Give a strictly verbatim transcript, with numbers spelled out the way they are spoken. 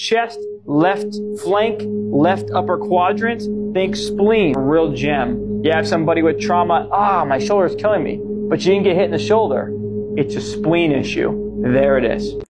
chest, left flank, left upper quadrant, think spleen, real gem. You have somebody with trauma, ah, my shoulder's killing me, but you didn't get hit in the shoulder. It's a spleen issue. There it is.